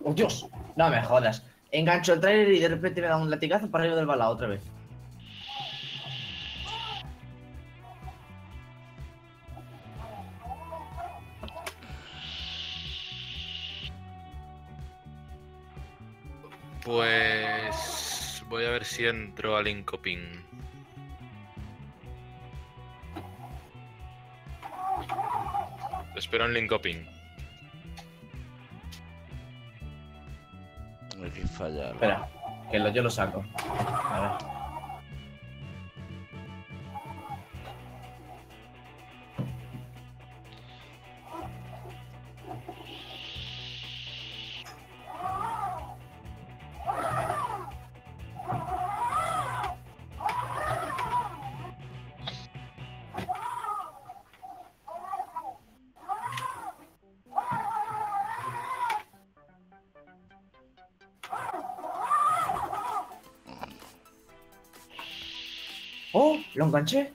¡Oh, Dios! No me jodas. Engancho el trailer y de repente me da un latigazo para arriba del balao otra vez. Pues voy a ver si entro al Linkoping. Espero en Linkoping. Aquí falla. Espera, que yo lo saco. A ver. ¡Oh! ¡Lo enganché!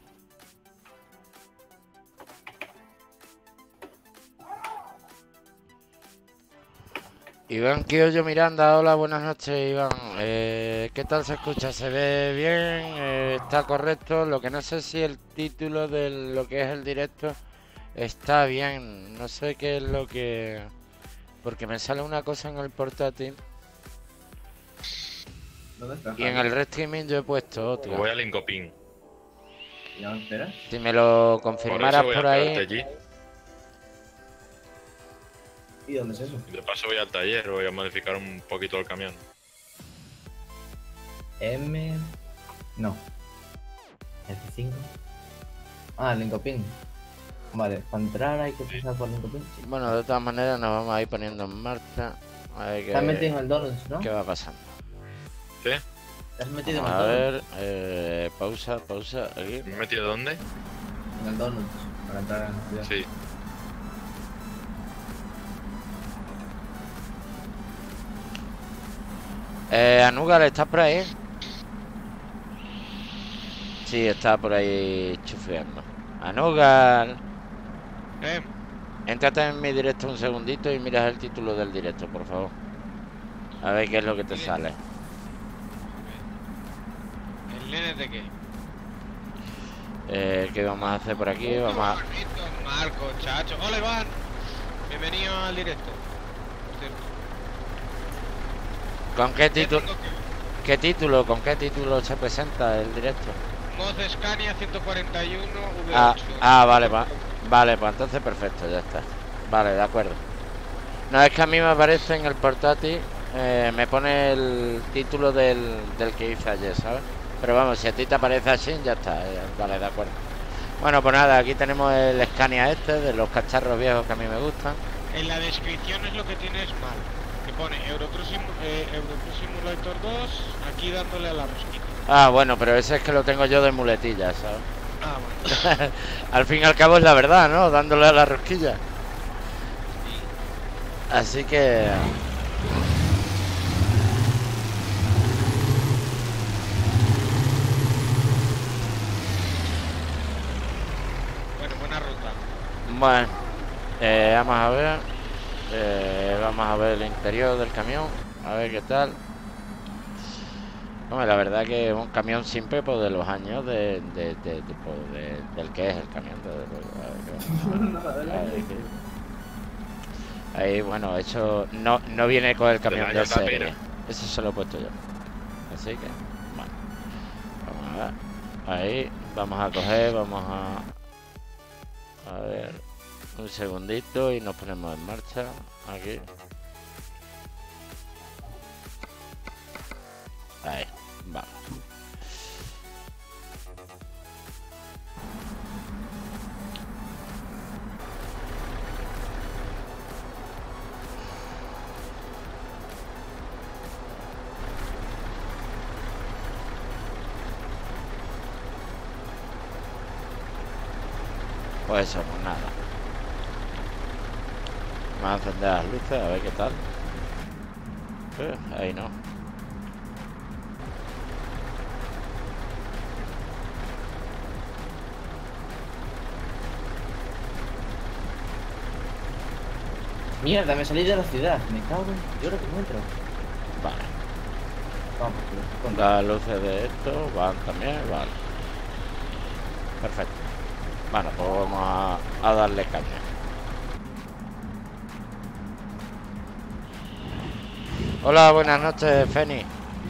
Iván Quiollo Miranda, hola, buenas noches, Iván. ¿Qué tal se escucha? ¿Se ve bien? ¿Está correcto? Lo que no sé si el título de lo que es el directo está bien. No sé qué es lo que... Porque me sale una cosa en el portátil ¿Dónde está? y en el restreaming yo he puesto otra. Voy al Linkoping. ¿Ya me esperas? Si me lo Por confirmaras eso voy por a ahí... quedarte allí. ¿Y dónde es eso? De paso voy al taller, voy a modificar un poquito el camión. M... No. F5. Ah, Linkoping. Vale, para entrar hay que pasar por Linkoping. Sí. Bueno, de todas maneras nos vamos a ir poniendo en marcha. A ver Estás metido en el Donuts, ¿no? qué va pasando. ¿Sí? Estás metido en el A Donuts. ver, pausa, aquí. ¿Me he metido dónde? En el Donuts. Para entrar en la ciudad. Sí. Anugal, ¿estás por ahí? Sí, está por ahí chufeando. Anugal, éntrate en mi directo un segundito y miras el título del directo, por favor. A ver qué es lo que te sale. ¿El nene de qué? ¿Qué vamos a hacer por aquí? Vamos a... Marco, chacho. Hola, Iván. Bienvenido al directo. Por cierto. ¿Con qué ¿Qué título? tengo que- ¿Qué título? ¿Con qué título se presenta el directo? Moz Scania 141 V8. Vale, vale, pues entonces perfecto, ya está. Vale, de acuerdo. No, es que a mí me aparece en el portátil, me pone el título del que hice ayer, ¿sabes? Pero vamos, si a ti te aparece así, ya está, vale, de acuerdo. Bueno, pues nada, aquí tenemos el Scania este, de los cacharros viejos que a mí me gustan. En la descripción es lo que tienes mal. Que pone Eurotruck Simulator 2, aquí dándole a la rosquita. Ah, bueno, pero ese es que lo tengo yo de muletilla, ¿sabes? Ah, bueno. Al fin y al cabo es la verdad, ¿no? Dándole a la rosquilla. Así que... Bueno, buena ruta. Bueno, vamos a ver. Vamos a ver el interior del camión. A ver qué tal. Hombre, la verdad que es un camión simple pues, de los años del que es el camión. Ahí, bueno, eso no viene con el camión de serie. Eso se lo he puesto yo. Así que, bueno. Vamos a ver. Ahí, vamos a coger, vamos a ver. Un segundito y nos ponemos en marcha. Aquí. Ahí, vamos. Pues eso, pues nada. Vamos a encender las luces, a ver qué tal. Ahí no. Mierda, me salí de la ciudad. Me cago en... Yo creo que encuentro. Vale. Vamos, contra. Las luces de esto van también, vale. Perfecto. Bueno, pues vamos a darle caña. Hola, buenas noches, Feni.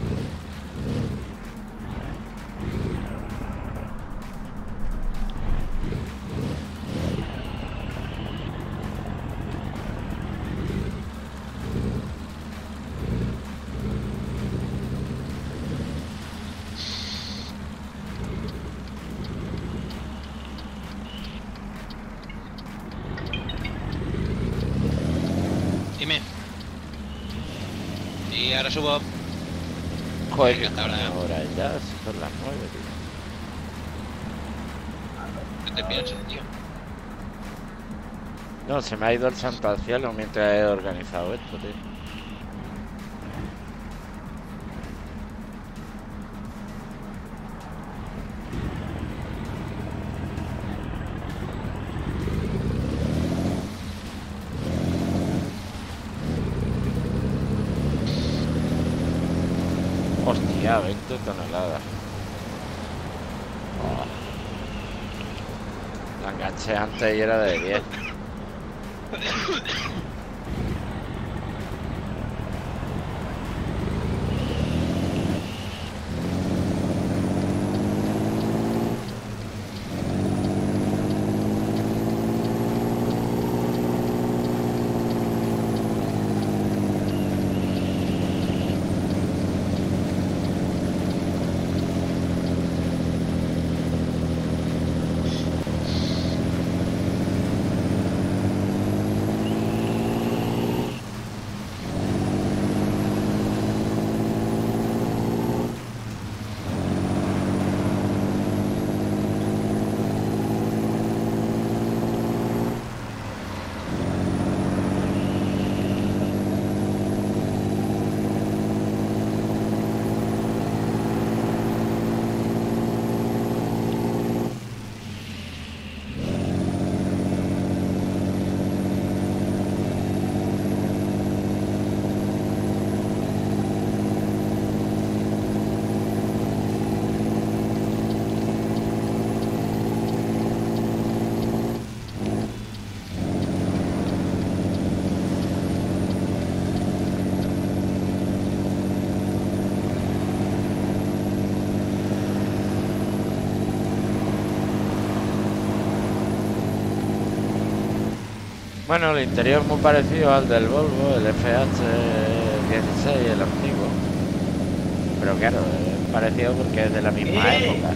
Dime. Y ahora subo. Joder, Venga, que hasta ahora. ahora ya son las 9, tío. ¿Qué te piensas, tío? No, se me ha ido el santo al cielo mientras he organizado esto, tío. Hostia, 20 toneladas. Oh. La enganché antes y era de 10. Bueno, el interior es muy parecido al del Volvo, el FH16, el antiguo. Pero claro, es parecido porque es de la misma época.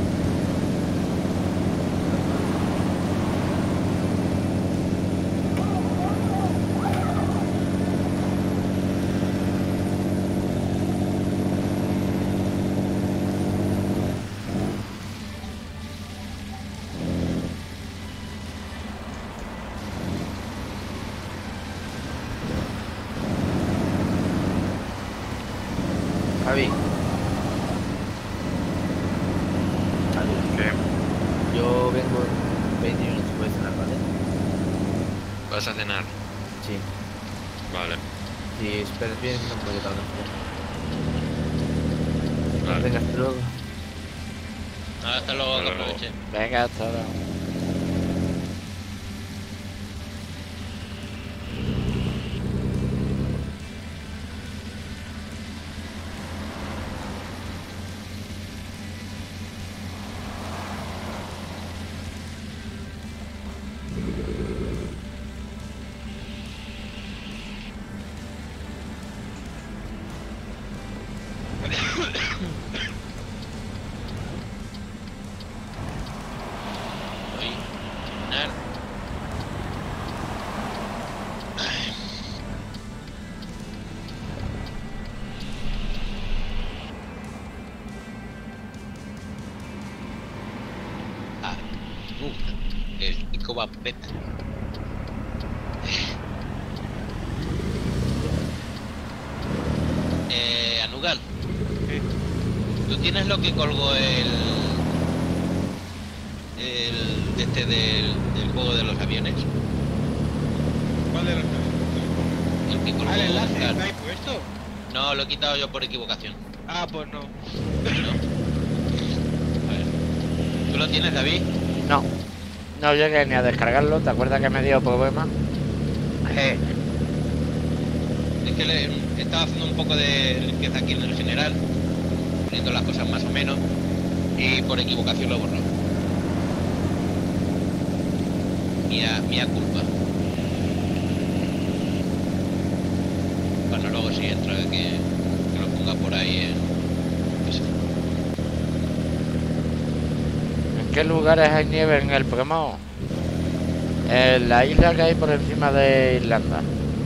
Javi. Javi, ¿Qué? yo vengo 20 minutos, puedes cenar, ¿vale? ¿Vas a cenar? Sí. Vale. Si esperas bien, no puedo tardar. Vale. Venga, hasta luego. Hasta luego, Hasta que luego. aproveche. Venga, hasta ahora. Voy. Cenar. Ah, el chico va pet. Anugal, ¿Qué? ¿tú tienes lo que colgó del juego de los aviones? ¿Cuál de los dos? el que colgó el enlace Oscar. está ahí puesto. No, lo he quitado yo por equivocación. Ah, pues no. ¿No? A ver. ¿Tú lo tienes, David? No. No llegué ni a descargarlo. ¿Te acuerdas que me dio problema? Es que estaba haciendo un poco de limpieza aquí en el general, poniendo las cosas más o menos, y por equivocación lo borró. Mía culpa. Bueno, luego si entra que lo ponga por ahí eso. ¿En qué lugares hay nieve en el Promao? En la isla que hay por encima de Irlanda.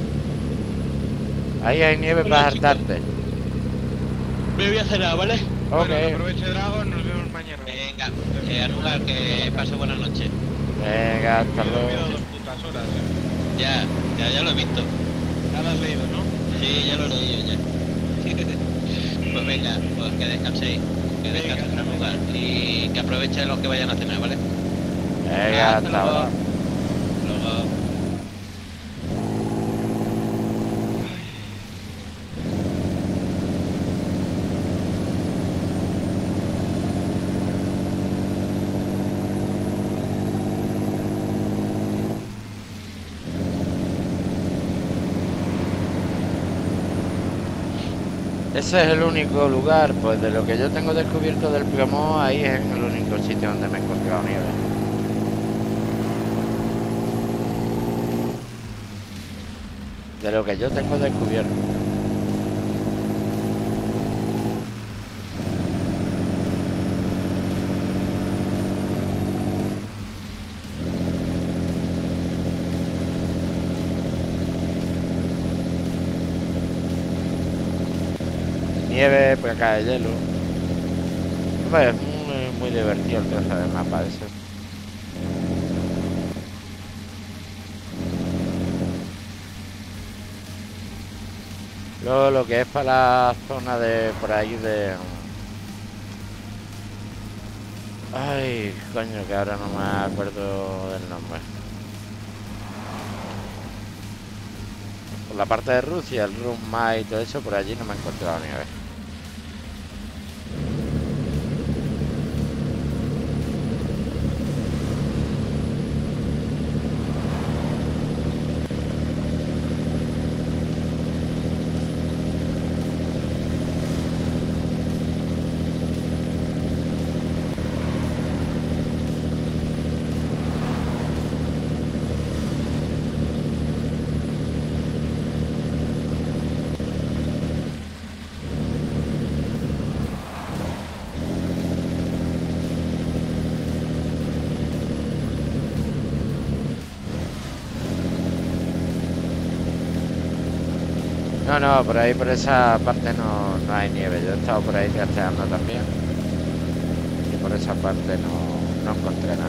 Ahí hay nieve Hola, para chicos. hartarte. Me voy a cenar, ¿vale? Ok. Bueno, que aproveche Dragon, nos vemos mañana. Venga, Anugar, que pase buenas noches. Venga, hasta Me he dormido luego. 2 putas horas, Ya lo he visto. Ya lo has leído, ¿no? Sí, ya lo he leído ya. Pues venga, pues que descanséis. Que Venga, descansen en lugar. Y que aprovechen los que vayan a cenar, ¿vale? Venga, hasta luego. ahora. Luego. Ese es el único lugar, pues de lo que yo tengo descubierto del Promao, ahí es el único sitio donde me he encontrado nieve. De lo que yo tengo descubierto. Nieve, pues acá hay hielo. Hombre, es muy divertido el trozo de mapa ese. Luego lo que es para la zona de por ahí de... Ay, coño, que ahora no me acuerdo del nombre. Por la parte de Rusia, el Rumma y todo eso, por allí no me he encontrado nieve. No, por ahí, por esa parte no hay nieve. Yo he estado por ahí trasteando también. Y por esa parte no encontré nada.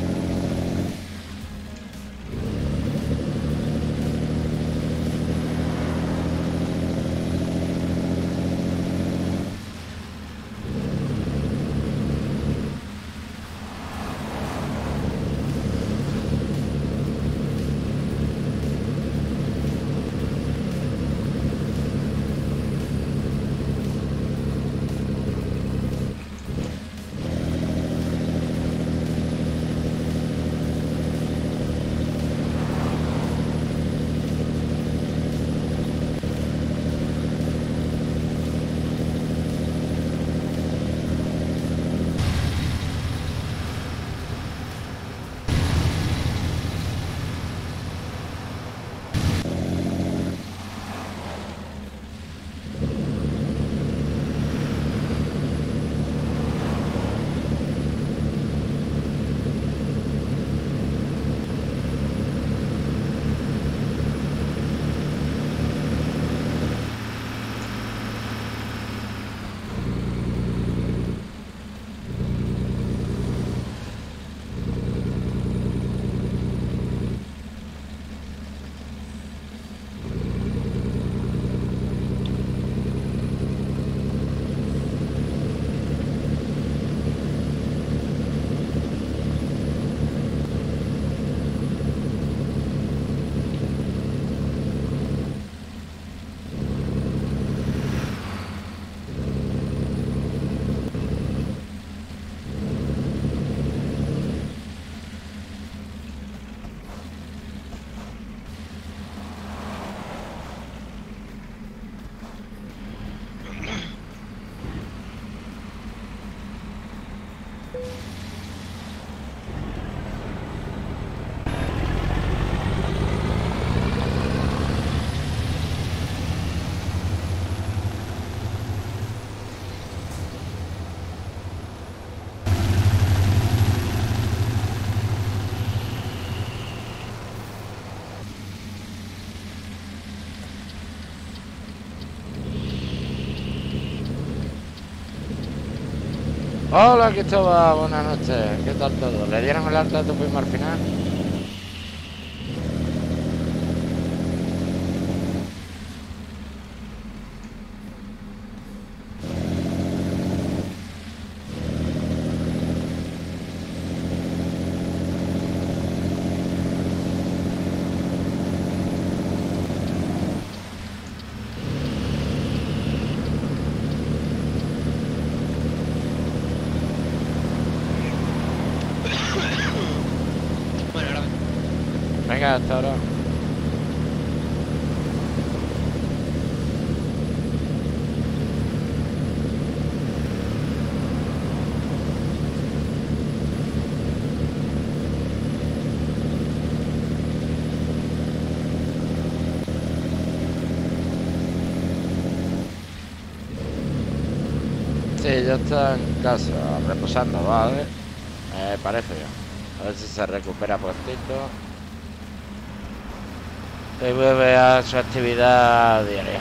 Hola Cristóbal, buenas noches. ¿Qué tal todo? ¿Le dieron el alta de tu primo al final? Bueno, ahora Venga, hasta ahora. Sí, ya está en casa, reposando, ¿vale? Parece ya. A ver si se recupera prontito. Y vuelve a su actividad diaria.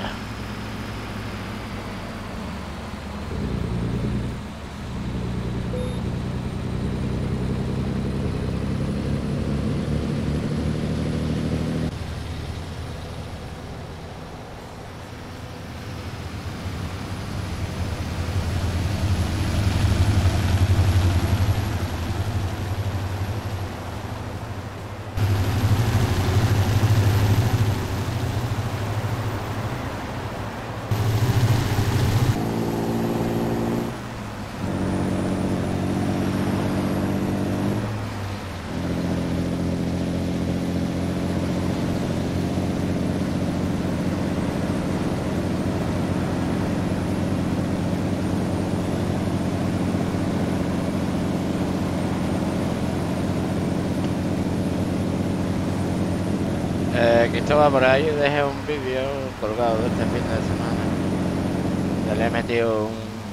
Cristóbal, por ahí dejé un vídeo colgado de este fin de semana. Ya le he metido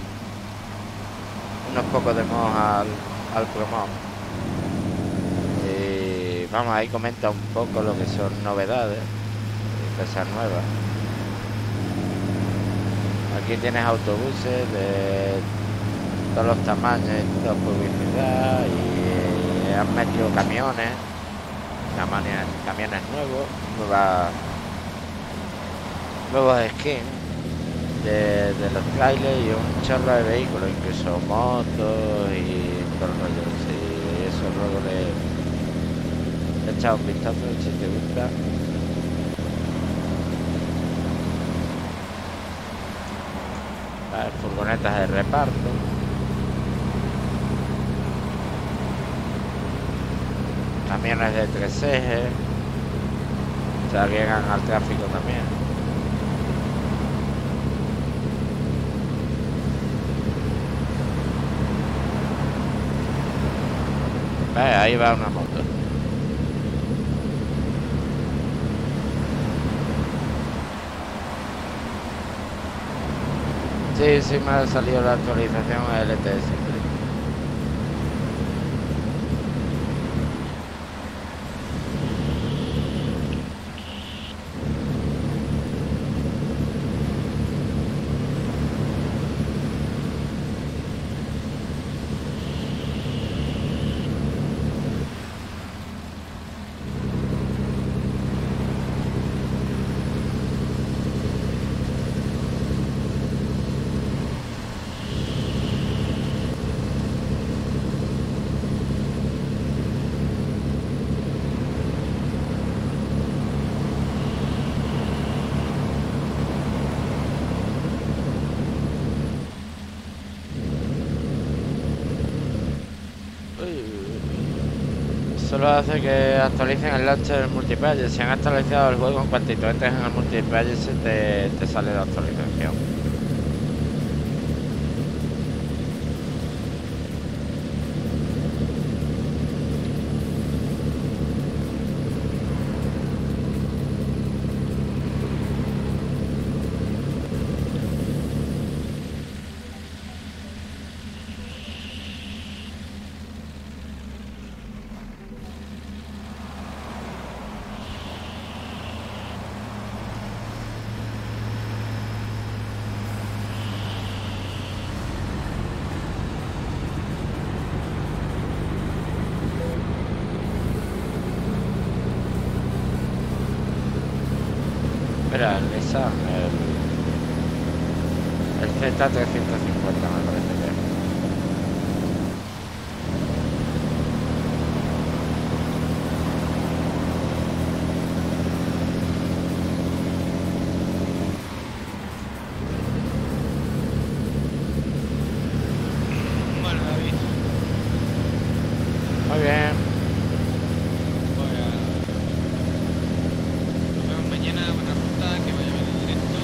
unos pocos de mods al promo. Y vamos, ahí comenta un poco lo que son novedades y cosas nuevas. Aquí tienes autobuses de todos los tamaños y toda publicidad, y han metido camiones nuevos, nuevos skins de los trailers y un chorro de vehículos, incluso motos y todo el rollo. Sí, eso luego le he echado un vistazo si te gusta. Furgonetas de reparto. Camiones de 3 ejes. Se agregan al tráfico también. Ahí va una moto. Sí, me ha salido la actualización LTS. Solo hace que actualicen el launcher del multiplayer. Si han actualizado el juego, en cuanto tú entres en el multiplayer te sale la actualización. Mira, el Nissan, el Z350 me parece que es. Bueno, David, Muy bien. voy a... Nos vemos mañana, buena ruta, que vaya bien el directo.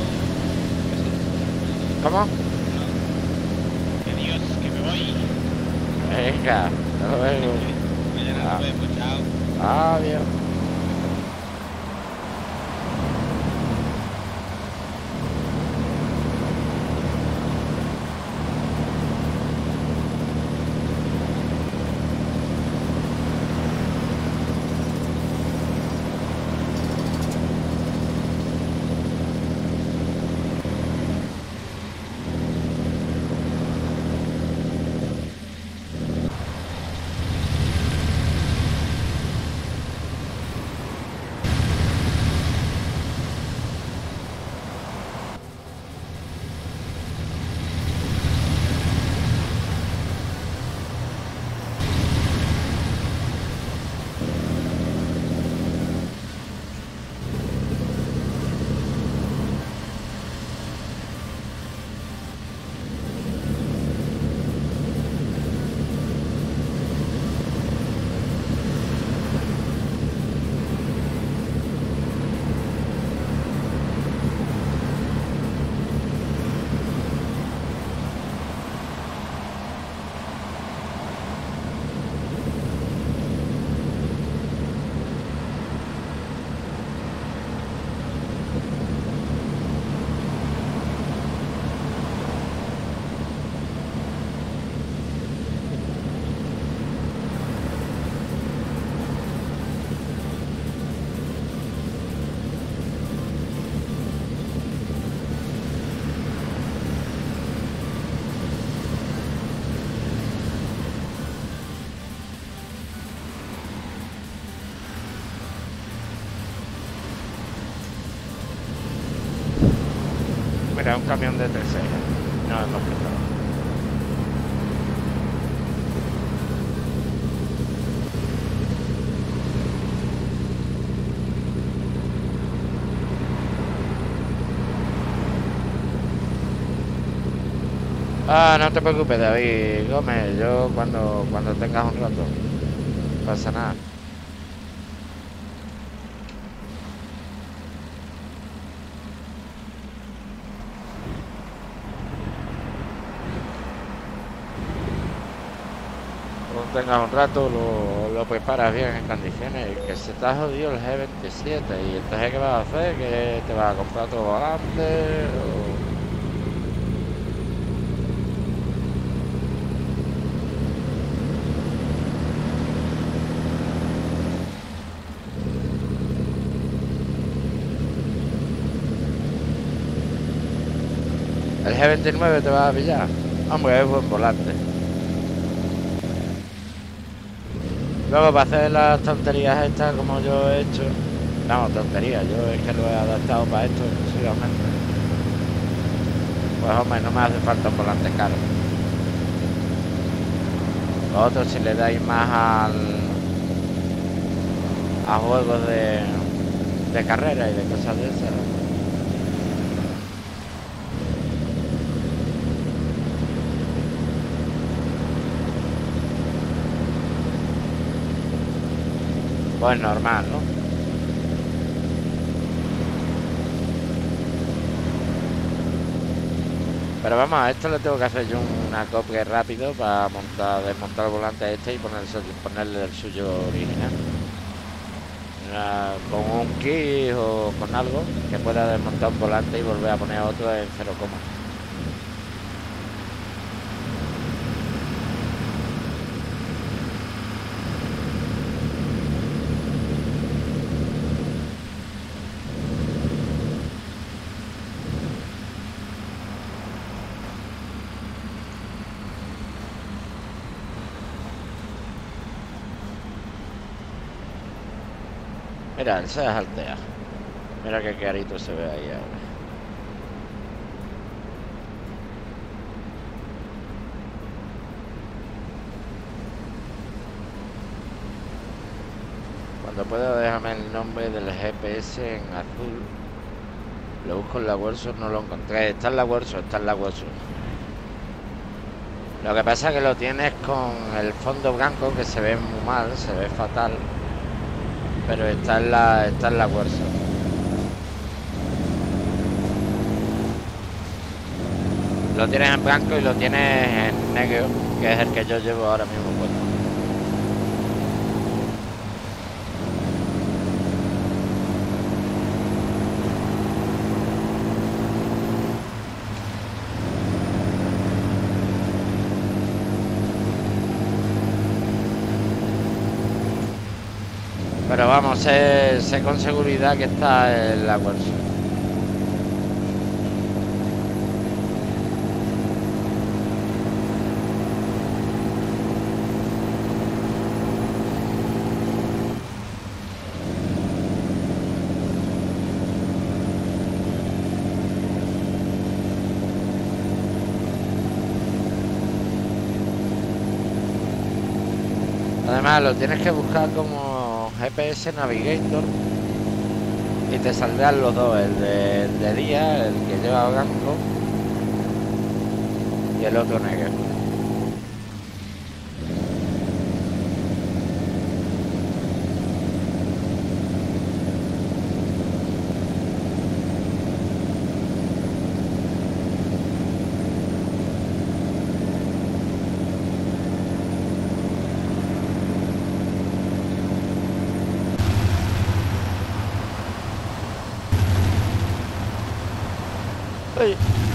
¿Cómo? Que adiós, que me voy. Venga, hasta luego. Mañana nos vemos, chao. Adiós. Mira, un camión de tercera. No hemos preparado. Ah, no te preocupes, David Gómez. Yo cuando tengas un rato. No pasa nada. Cuando tengas un rato lo preparas bien en condiciones. Que se te ha jodido el G27. Y entonces, ¿qué vas a hacer? ¿Que te vas a comprar otro volante? ¿El G29 te vas a pillar? Hombre, es buen volante. Luego, para hacer las tonterías estas como yo he hecho, no, tonterías, yo es que lo he adaptado para esto exclusivamente. Pues hombre, no me hace falta un volante caro. Los otros, si le dais más a juegos de carrera y de cosas de esas. Pues normal, ¿no? Pero vamos, a esto le tengo que hacer yo una copia rápido para desmontar el volante este y ponerle el suyo original. Con un kit o con algo que pueda desmontar un volante y volver a poner otro en 0, mira, el Seat Altea. Mira qué clarito se ve ahí ahora. Cuando pueda déjame el nombre del GPS en azul. Lo busco en la workshop, no lo encontré. Está en la workshop, está en la workshop. Lo que pasa es que lo tienes con el fondo blanco que se ve muy mal, se ve fatal. Pero está en la workshop. Lo tienes en blanco y lo tienes en negro, que es el que yo llevo ahora mismo puesto. Pero vamos, sé con seguridad que está en la workshop. Además lo tienes que buscar como GPS Navigator y te saldrán los dos, el de día, el que lleva blanco y el otro negro. Oye.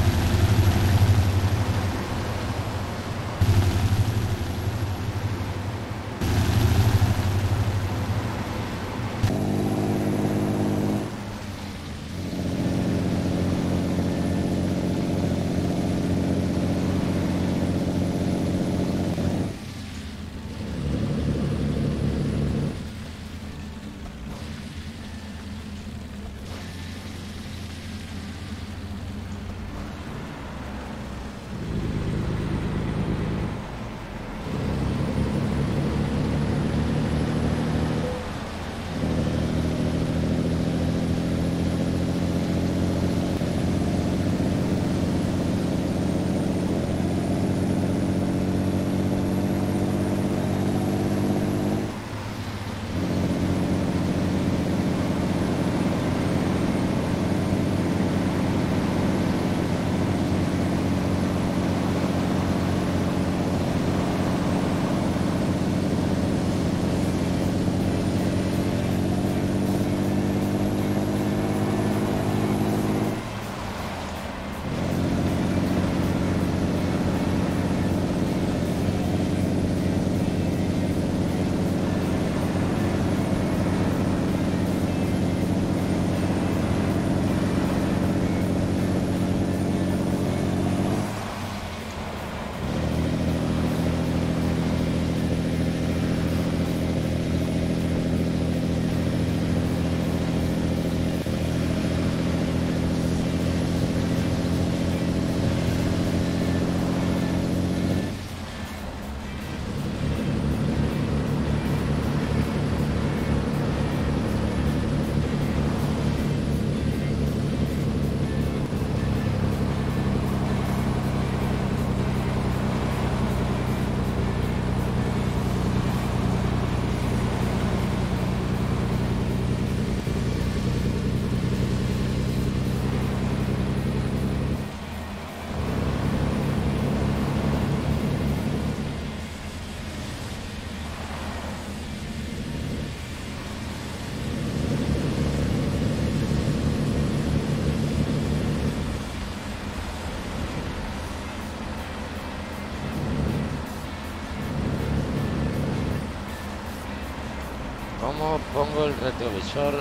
¿Cómo pongo el retrovisor?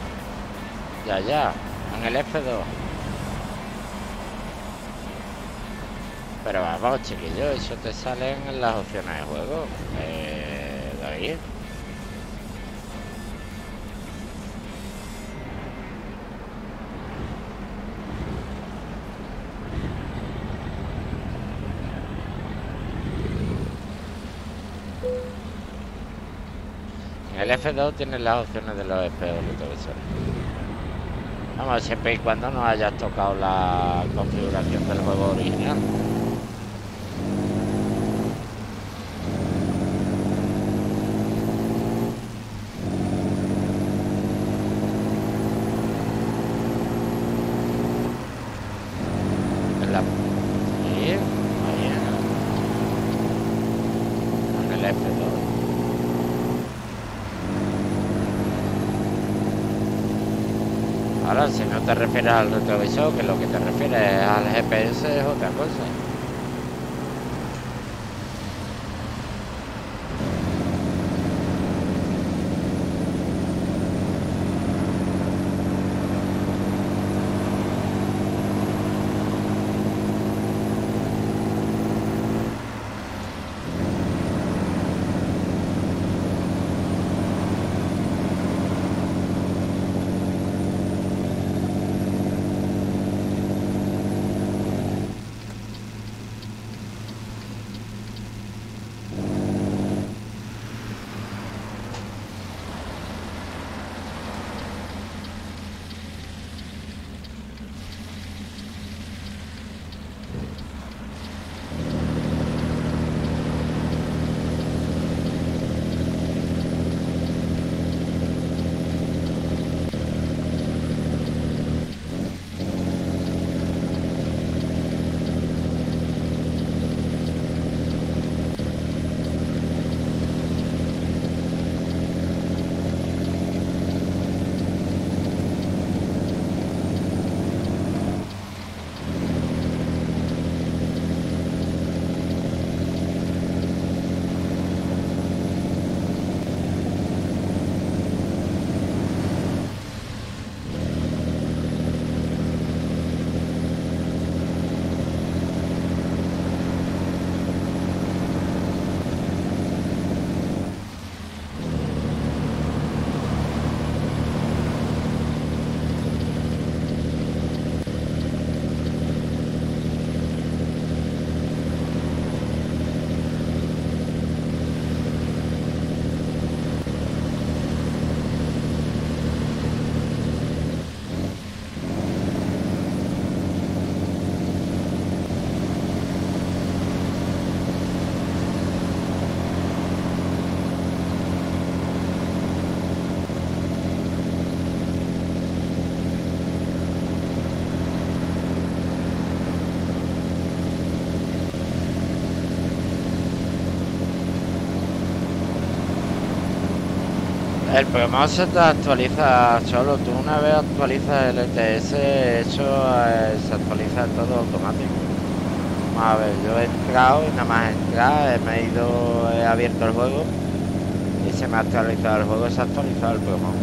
Ya, en el F2. Pero vamos, chiquillo, eso te sale en las opciones de juego. David. F2 tiene las opciones de los espejos retrovisores. Vamos, siempre y cuando no hayas tocado la configuración del juego original. Sí, ahí en el F2. Ahora, si no te refieres al retrovisor, que lo que te refieres al GPS es otra cosa. El programa se te actualiza solo. Tú una vez actualizas el ETS, eso se actualiza todo automático. Vamos a ver, yo he entrado y nada más entrar, he abierto el juego y se me ha actualizado el juego, se ha actualizado el programa.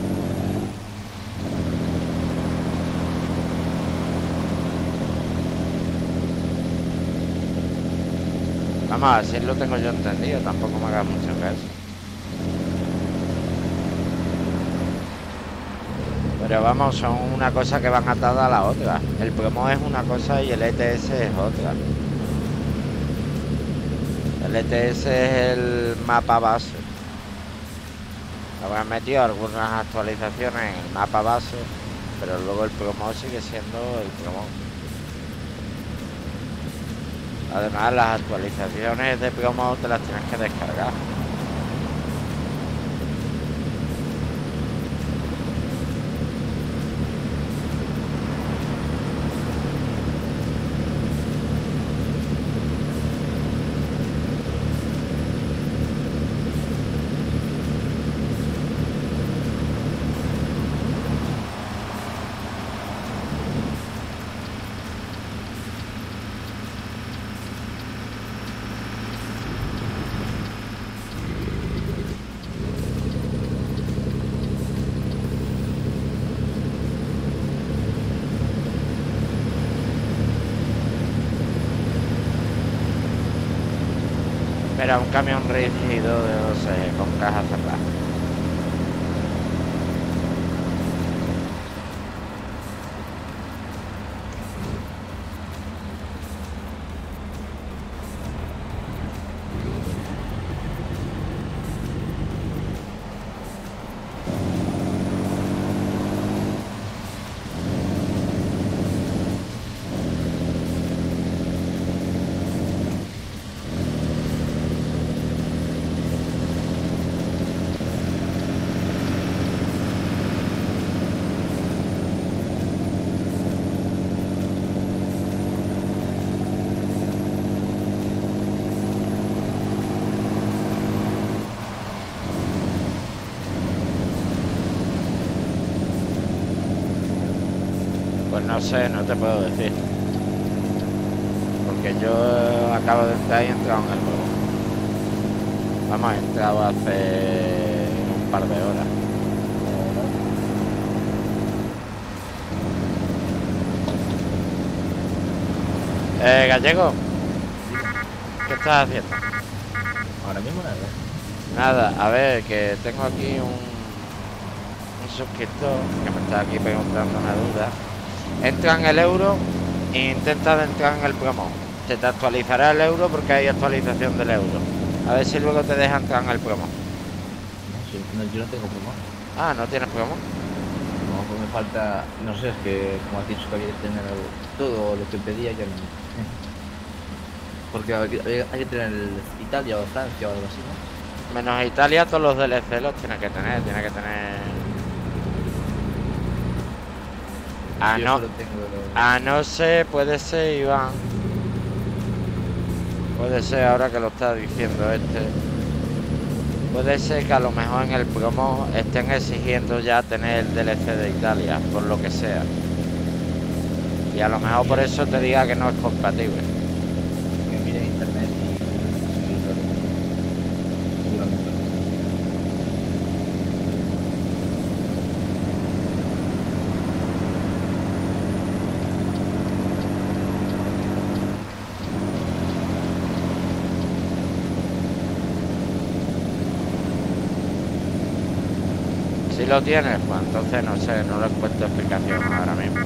Vamos, así lo tengo yo entendido, tampoco me hagas mucho caso. Pero vamos, son una cosa que van atadas a la otra. El promo es una cosa y el ETS es otra. El ETS es el mapa base. Habrán metido algunas actualizaciones en el mapa base, pero luego el promo sigue siendo el promo. Además, las actualizaciones de promo te las tienes que descargar. Era un camión rígido de 12 con caja cerrada. Pues no sé, no te puedo decir. Porque yo acabo de entrar y he entrado en el juego. Vamos, he entrado hace un par de horas. Gallego, ¿qué estás haciendo? Ahora mismo nada. Nada, a ver, que tengo aquí un suscriptor que me está aquí preguntando una duda. Entra en el euro e intenta entrar en el promo. Se te actualizará el euro porque hay actualización del euro. A ver si luego te deja entrar en el promo. No, sí, no, yo no tengo promo. Ah, ¿no tienes promo? No, pues me falta. No sé, es que como has dicho que había que tener todo lo que pedía, ya no. Porque hay que tener Italia o Francia o algo así, ¿no? Menos Italia, todos los DLC los tienes que tener. Tienes que tener. Ah, Yo no. solo tengo Ah, no sé, puede ser, Iván. Puede ser ahora que lo está diciendo este. Puede ser que a lo mejor en el promo estén exigiendo ya tener el DLC de Italia, por lo que sea. Y a lo mejor por eso te diga que no es compatible. que mire en internet y seguramente. Si lo tienes, pues entonces no sé, no le encuentro explicación ahora mismo.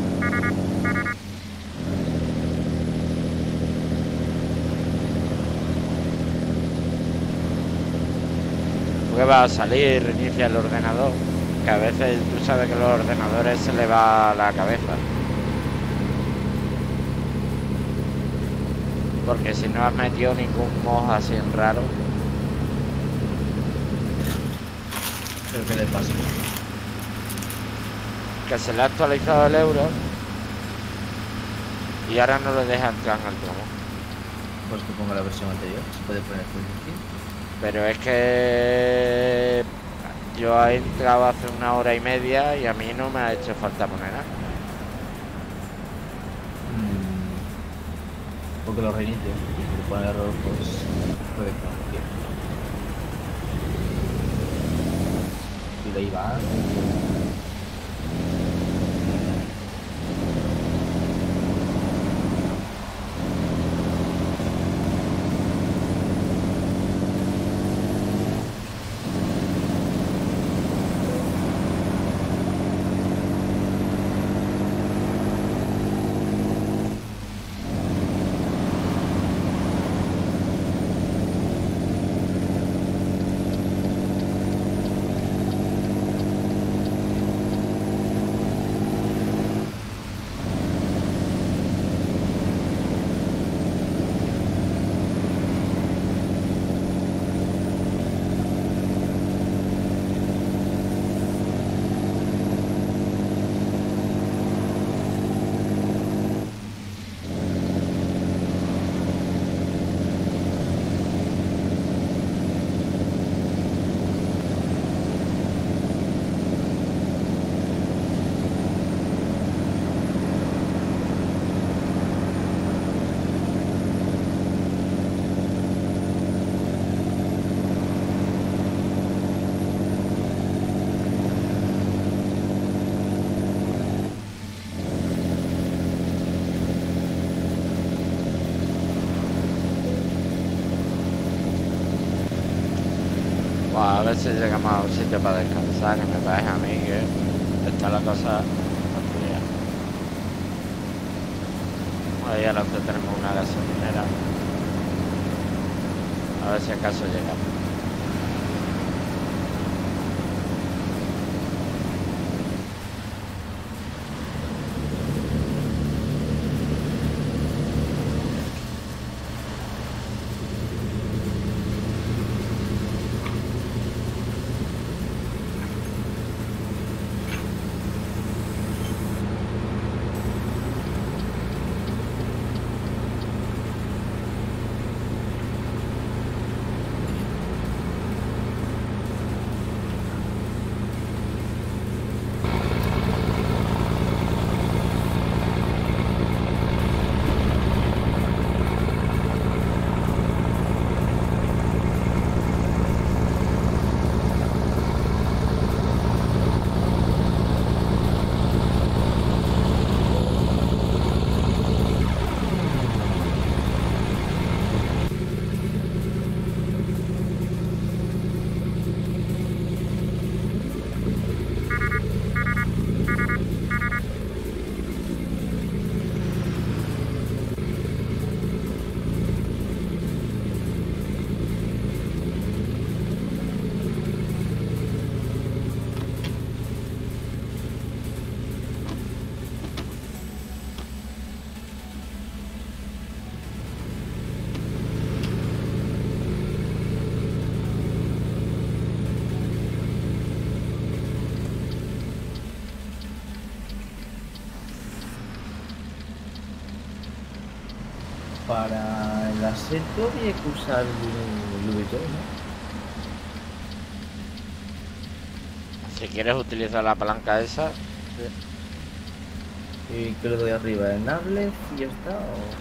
Prueba a salir, reinicia el ordenador, que a veces tú sabes que a los ordenadores se le va la cabeza. Porque si no has metido ningún mod así en raro. Pero ¿qué le pasa? Que se le ha actualizado el euro y ahora no le deja entrar en el promo. Pues que ponga la versión anterior. Se puede poner full screen. Pero es que yo he entrado hace 1 hora y media y a mí no me ha hecho falta poner nada. Porque lo reinicio. Si pone error, pues puede que no. Y de ahí va. Buah, a ver si llegamos a un sitio para descansar, que me parece a mí que está la cosa fría. Ahí adelante tenemos una gasolinera. A ver si acaso llegamos. para el aseto había que usar el VTO, ¿no? Si quieres utilizar la palanca esa, Y que lo doy arriba en Nables y ya está.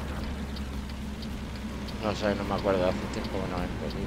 no sé, no me acuerdo, hace tiempo que no entro, tío.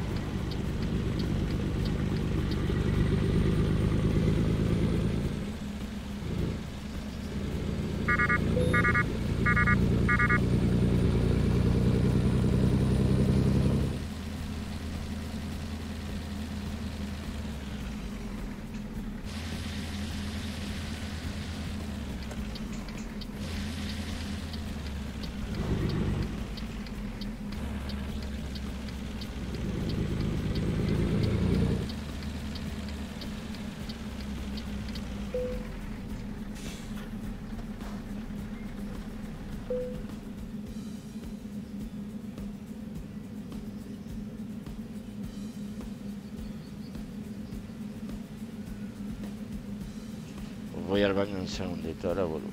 Pues voy al baño un segundito, ahora vuelvo.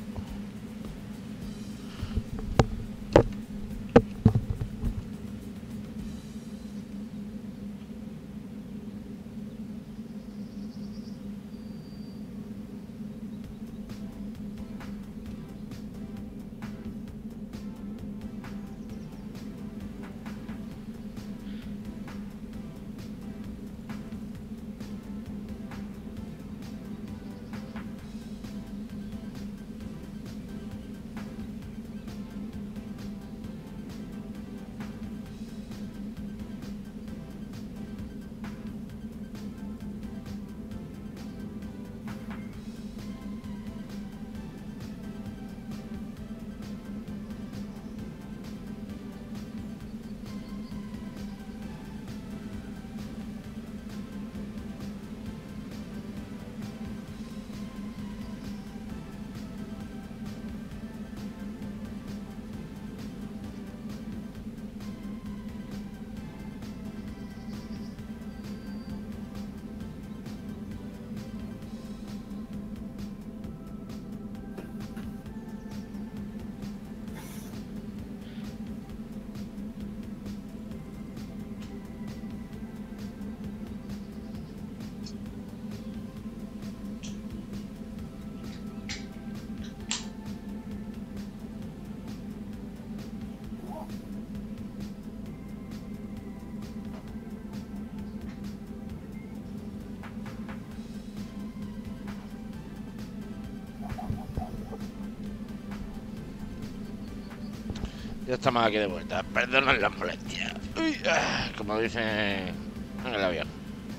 Ya estamos aquí de vuelta. Perdonen las molestias. Uy, como dicen en el avión.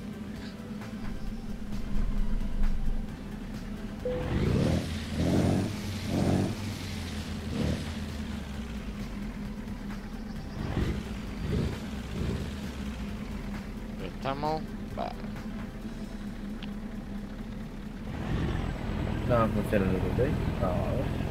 Estamos. Vale. No funciona el VTO. Vamos a ver.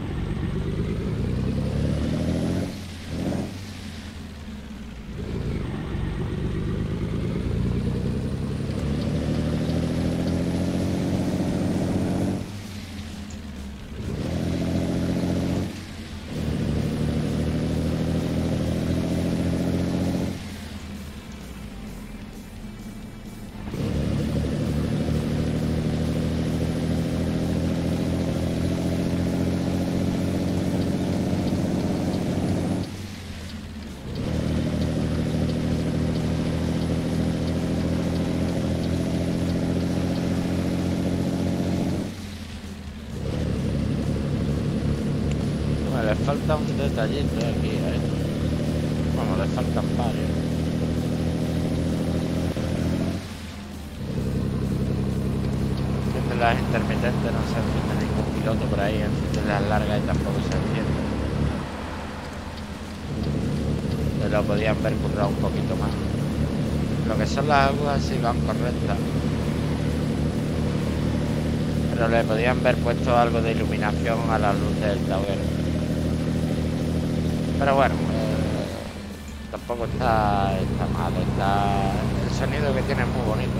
Le falta un detallito aquí a esto. Bueno, le faltan varios. Encienden las intermitentes, no se enciende ningún piloto por ahí, encienden las largas y tampoco se enciende. Se lo podían ver currado un poquito más. Lo que son las aguas sí van correctas. Pero le podían haber puesto algo de iluminación a la luz del tablero. Pero bueno, tampoco está mal. El sonido que tiene es muy bonito.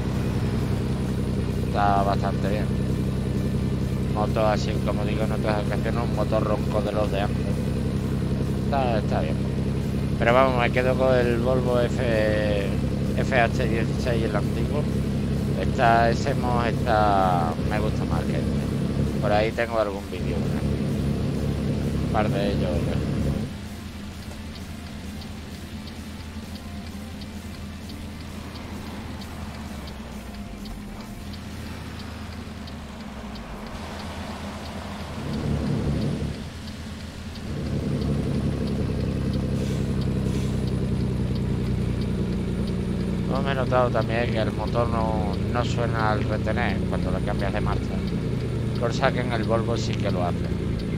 Está bastante bien. Moto así, como digo en otras ocasiones, un motor ronco de los de antes. Está bien. Pero vamos, me quedo con el Volvo FH16, el antiguo. Ese mod me gusta más que este. Por ahí tengo algún vídeo, ¿no? Un par de ellos. Me he notado también que el motor no suena al retener cuando le cambias de marcha, cosa que en el Volvo sí que lo hace.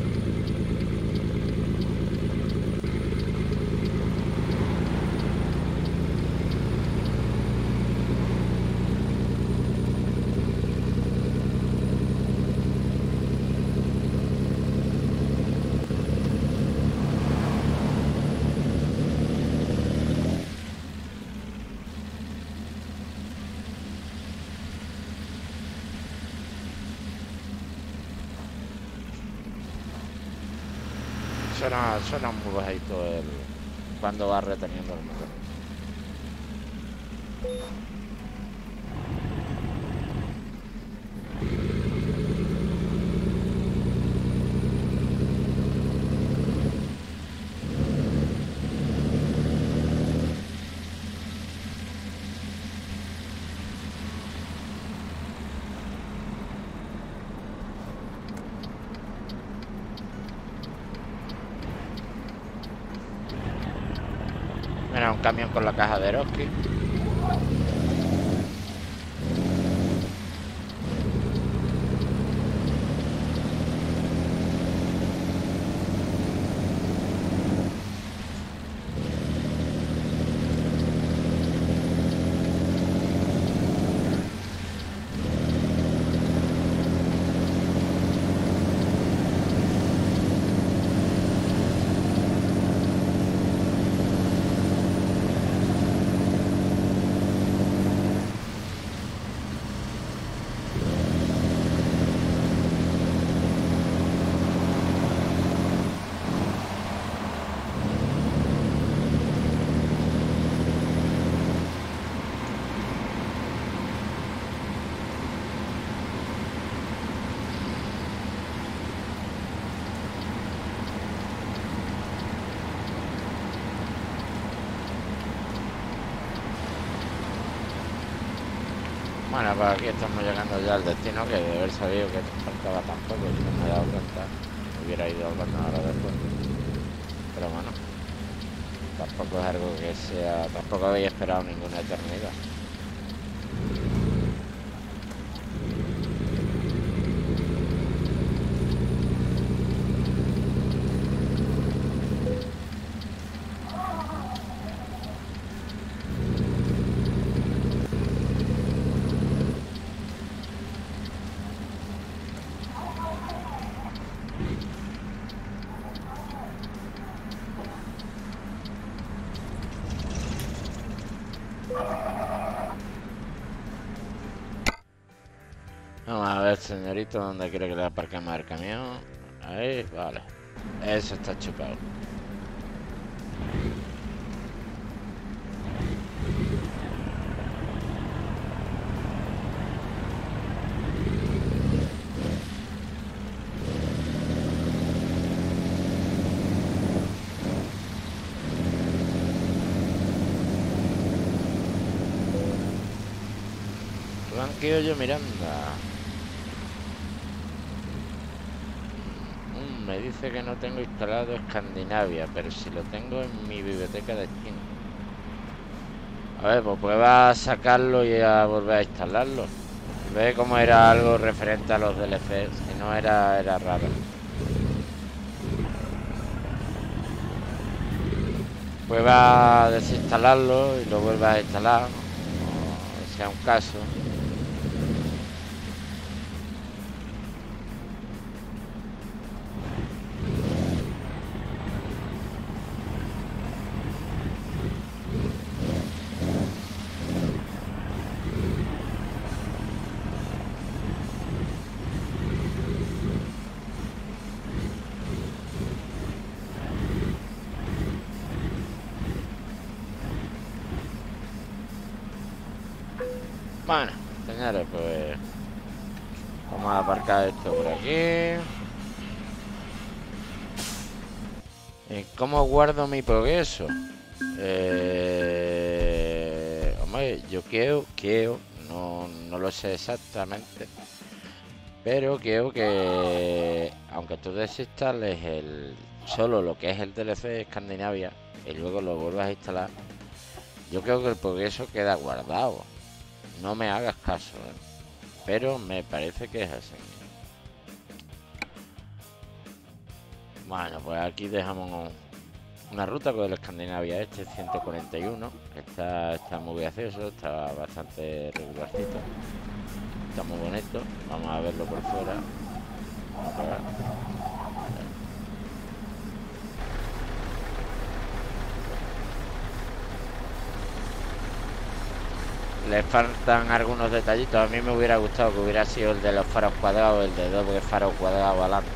Suena muy bajito cuando va reteniendo el motor. Mira, un camión con la caja de Eroski. Bueno, pues aquí estamos llegando ya al destino, que de haber sabido que faltaba tan poco, si no me he dado cuenta, me hubiera ido hablando ahora después. Pero bueno, tampoco es algo que sea, tampoco habéis esperado ninguna eternidad. Vamos a ver, señorito, dónde quiere que le aparquemos el camión. Ahí, vale. Eso está chupado. Yo Miranda. Me dice que no tengo instalado Escandinavia, pero si lo tengo en mi biblioteca de Steam. A ver, pues prueba a sacarlo y a volver a instalarlo. Ve cómo era algo referente a los DLC, si no era raro. Prueba a desinstalarlo y lo vuelvas a instalar, o sea un caso. Bueno, señores, pues vamos a aparcar esto por aquí. ¿Y cómo guardo mi progreso? Hombre, yo quiero, no lo sé exactamente, pero quiero que, aunque tú desinstales solo lo que es el DLC de Escandinavia y luego lo vuelvas a instalar, yo creo que el progreso queda guardado. No me hagas caso, pero me parece que es así. Bueno, pues aquí dejamos una ruta con el Escandinavia 141, que está muy gracioso, está bastante regularcito, está muy bonito. Vamos a verlo por fuera. Vamos a ver. Le faltan algunos detallitos. A mí me hubiera gustado que hubiera sido el de los faros cuadrados, el de doble faro cuadrado adelante,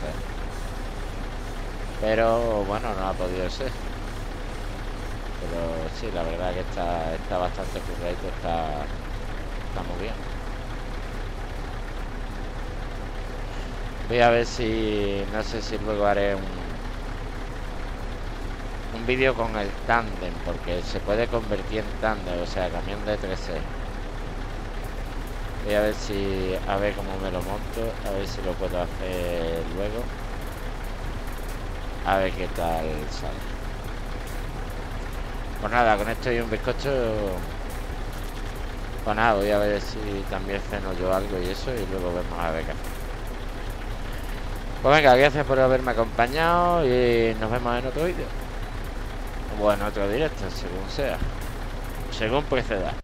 pero bueno, no ha podido ser. Pero sí, la verdad que está bastante curradito, está muy bien. Voy a ver si, no sé si luego haré un vídeo con el tándem, porque se puede convertir en tándem, o sea, camión de 3C. Voy a ver si, a ver cómo me lo monto, a ver si lo puedo hacer luego, a ver qué tal sale. Pues nada, con esto y un bizcocho, pues nada, voy a ver si también ceno yo algo y eso, y luego vemos a ver qué hacer. Pues venga, gracias por haberme acompañado y nos vemos en otro vídeo. O en otro directo, según sea, según proceda.